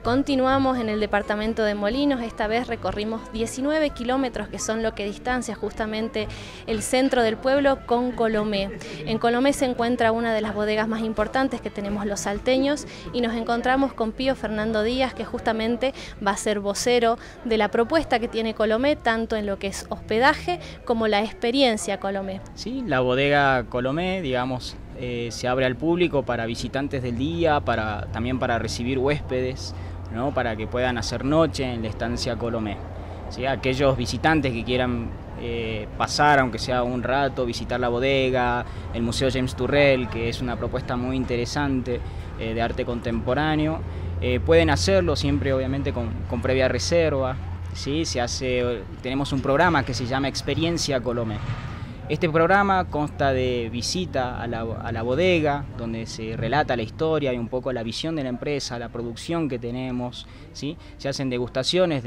Continuamos en el departamento de Molinos, esta vez recorrimos 19 kilómetros, que son lo que distancia justamente el centro del pueblo con Colomé. En Colomé se encuentra una de las bodegas más importantes que tenemos los salteños y nos encontramos con Pío Fernando Díaz, que justamente va a ser vocero de la propuesta que tiene Colomé, tanto en lo que es hospedaje como la experiencia Colomé. Sí, la bodega Colomé, digamos, se abre al público para visitantes del día, también para recibir huéspedes, ¿no? Para que puedan hacer noche en la estancia Colomé. ¿Sí? Aquellos visitantes que quieran pasar, aunque sea un rato, visitar la bodega, el Museo James Turrell, que es una propuesta muy interesante de arte contemporáneo, pueden hacerlo siempre obviamente con previa reserva. ¿Sí? Tenemos un programa que se llama Experiencia Colomé. Este programa consta de visita a la bodega, donde se relata la historia y un poco la visión de la empresa, la producción que tenemos, ¿sí? Se hacen degustaciones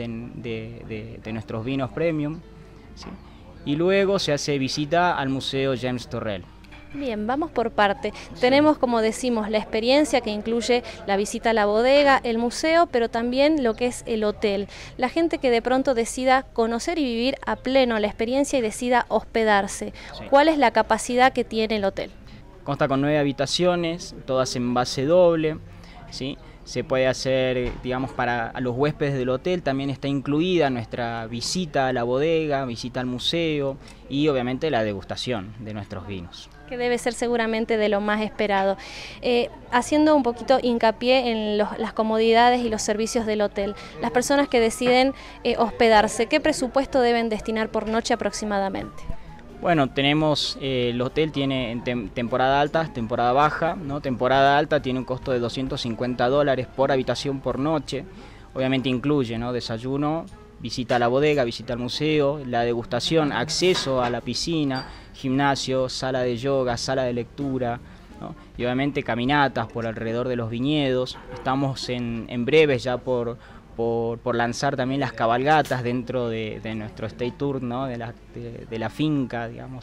de nuestros vinos premium, ¿sí? Y luego se hace visita al Museo James Turrell. Bien, vamos por parte. Tenemos, como decimos, la experiencia que incluye la visita a la bodega, el museo, pero también lo que es el hotel. La gente que de pronto decida conocer y vivir a pleno la experiencia y decida hospedarse. Sí. ¿Cuál es la capacidad que tiene el hotel? Consta con 9 habitaciones, todas en base doble, ¿sí? Se puede hacer, digamos, para los huéspedes del hotel también está incluida nuestra visita a la bodega, visita al museo y obviamente la degustación de nuestros vinos. Que debe ser seguramente de lo más esperado. Haciendo un poquito hincapié en las comodidades y los servicios del hotel, las personas que deciden hospedarse, ¿qué presupuesto deben destinar por noche aproximadamente? Bueno, tenemos, el hotel tiene temporada alta, temporada baja, ¿no? Temporada alta tiene un costo de $250 por habitación por noche, obviamente incluye, ¿no? Desayuno, visita a la bodega, visita al museo, la degustación, acceso a la piscina, gimnasio, sala de yoga, sala de lectura, ¿no? Y obviamente caminatas por alrededor de los viñedos. Estamos en breves ya por lanzar también las cabalgatas dentro de nuestro State Tour, ¿no? de la finca, digamos,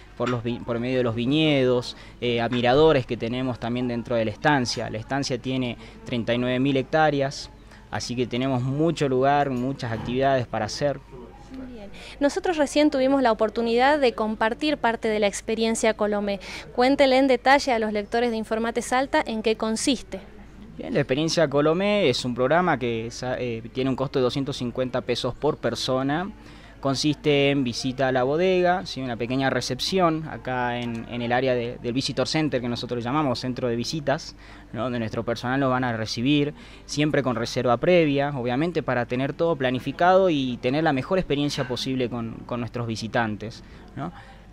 por medio de los viñedos, a miradores que tenemos también dentro de la estancia. La estancia tiene 39.000 hectáreas, así que tenemos mucho lugar, muchas actividades para hacer. Bien. Nosotros recién tuvimos la oportunidad de compartir parte de la experiencia Colomé. Cuéntele en detalle a los lectores de Informate Salta en qué consiste. Bien, la experiencia Colomé es un programa que tiene un costo de 250 pesos por persona. Consiste en visita a la bodega, ¿sí? Una pequeña recepción acá en el área del Visitor Center, que nosotros llamamos centro de visitas, ¿no? Donde nuestro personal nos van a recibir, siempre con reserva previa, obviamente para tener todo planificado y tener la mejor experiencia posible con nuestros visitantes, ¿no?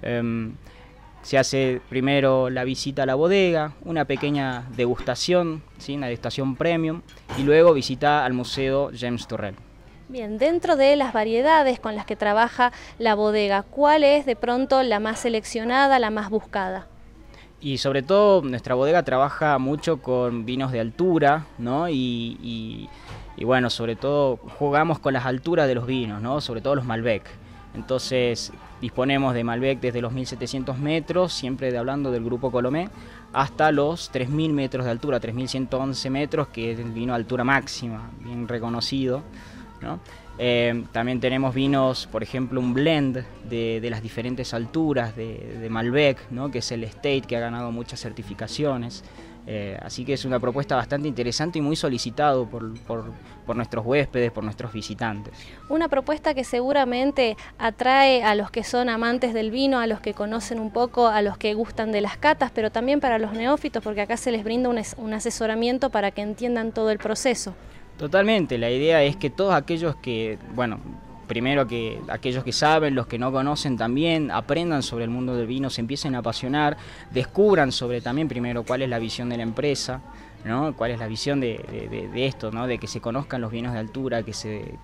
Se hace primero la visita a la bodega, una pequeña degustación, ¿sí? Una degustación premium, y luego visita al Museo James Turrell. Bien, dentro de las variedades con las que trabaja la bodega, ¿cuál es de pronto la más seleccionada, la más buscada? Y sobre todo nuestra bodega trabaja mucho con vinos de altura, ¿no? Y bueno, sobre todo jugamos con las alturas de los vinos, ¿no? Sobre todo los Malbec. Entonces disponemos de Malbec desde los 1.700 metros, siempre hablando del grupo Colomé, hasta los 3.000 metros de altura, 3.111 metros, que es el vino de altura máxima, bien reconocido, ¿no? También tenemos vinos, por ejemplo, un blend de las diferentes alturas de Malbec, ¿no? Que es el Estate, que ha ganado muchas certificaciones. Así que es una propuesta bastante interesante y muy solicitado por nuestros huéspedes, por nuestros visitantes. Una propuesta que seguramente atrae a los que son amantes del vino, a los que conocen un poco, a los que gustan de las catas, pero también para los neófitos, porque acá se les brinda un asesoramiento para que entiendan todo el proceso. Totalmente, la idea es que todos aquellos que, bueno, primero que aquellos que saben, los que no conocen también, aprendan sobre el mundo del vino, se empiecen a apasionar, descubran sobre también primero cuál es la visión de la empresa, ¿no? Cuál es la visión de esto, ¿no? De que se conozcan los vinos de altura, que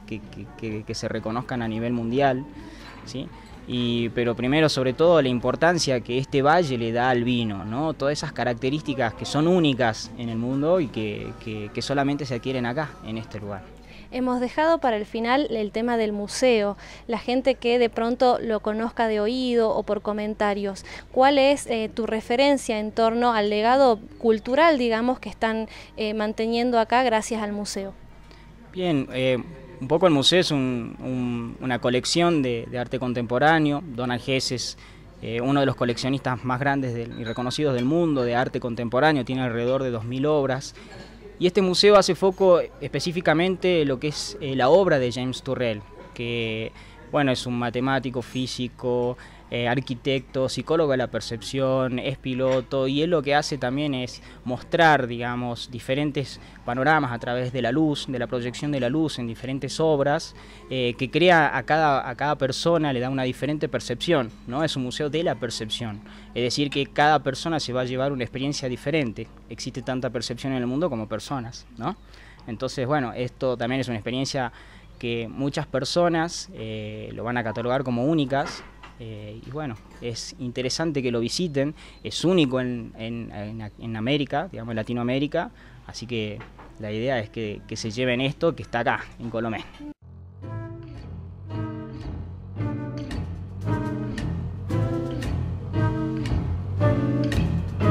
se reconozcan a nivel mundial, ¿sí? Pero primero, sobre todo, la importancia que este valle le da al vino, ¿no? Todas esas características que son únicas en el mundo y que solamente se adquieren acá, en este lugar. Hemos dejado para el final el tema del museo, la gente que de pronto lo conozca de oído o por comentarios. ¿Cuál es tu referencia en torno al legado cultural, digamos, que están manteniendo acá gracias al museo? Bien, un poco el museo es una colección de arte contemporáneo. Donald Hess es uno de los coleccionistas más grandes y reconocidos del mundo de arte contemporáneo, tiene alrededor de 2000 obras. Y este museo hace foco específicamente en lo que es la obra de James Turrell, que bueno, es un matemático, físico, arquitecto, psicólogo de la percepción, es piloto, y él lo que hace también es mostrar, digamos, diferentes panoramas a través de la luz, de la proyección de la luz en diferentes obras, que crea a cada persona, le da una diferente percepción, ¿no? Es un museo de la percepción, es decir, que cada persona se va a llevar una experiencia diferente. Existe tanta percepción en el mundo como personas, ¿no? Entonces, bueno, esto también es una experiencia que muchas personas lo van a catalogar como únicas, y bueno, es interesante que lo visiten, es único en América, digamos en Latinoamérica, así que la idea es que se lleven esto que está acá, en Colomé.